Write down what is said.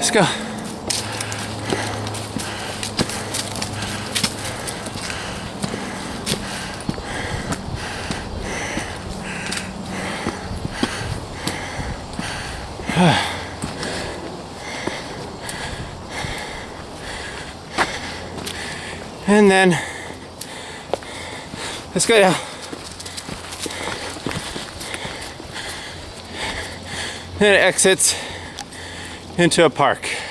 Let's go. And then let's go down. And it exits into a park.